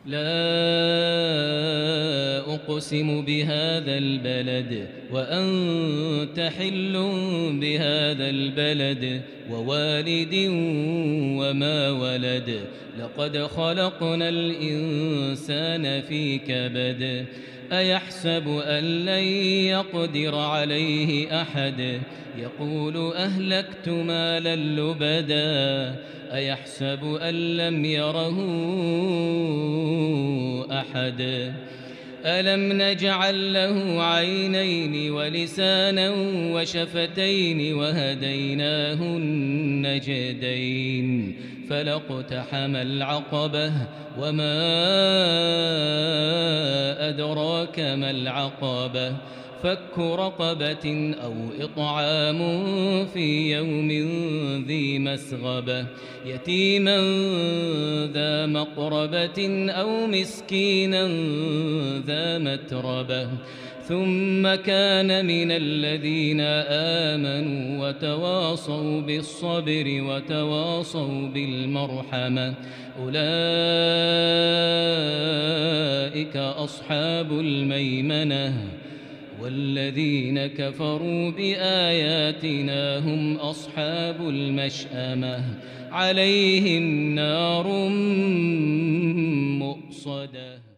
لا أقسم بهذا البلد وأنت حل بهذا البلد ووالد وما ولد لقد خلقنا الإنسان في كبد أيحسب أن لن يقدر عليه أحد يقول أهلكت مالا لبدا أيحسب أن لم يره أحد ألم نجعل له عينين ولسانا وشفتين وهديناه النجدين فلاقتحم العقبة وما أدراك ما العقبة فك رقبة أو إطعام في يوم ذي مسغبة يتيما ذا مقربة أو مسكينا ذا متربة ثم كان من الذين آمنوا وتواصوا بالصبر وتواصوا بالمرحمة أولئك أصحاب الميمنة والذين كفروا بآياتنا هم أصحاب المشأمة عليهم نار مؤصدة.